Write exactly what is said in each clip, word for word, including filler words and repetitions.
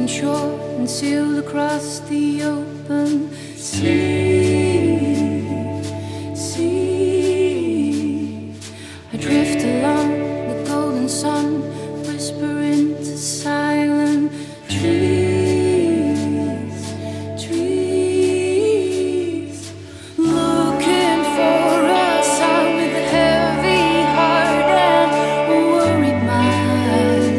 distant shore and sailed across the open sea. Sea. I drift along the golden sun, whispering to silent trees, trees, looking for a sound with a heavy heart and a worried mind.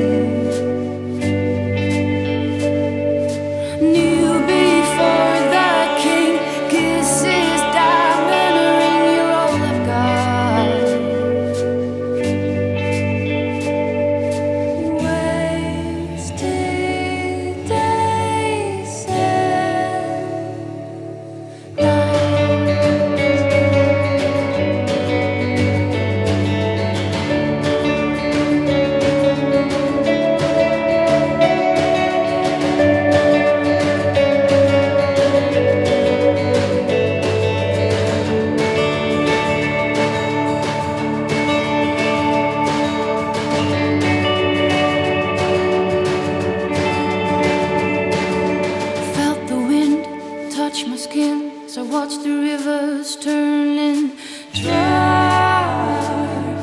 Knew before the king kisses diamond ring, you're all I've got. Wasted days and felt the wind touch my skin as I watched the rivers turning dry,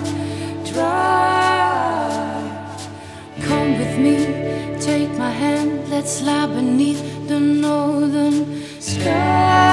dry. Come with me, take my hand, let's lie beneath the northern sky.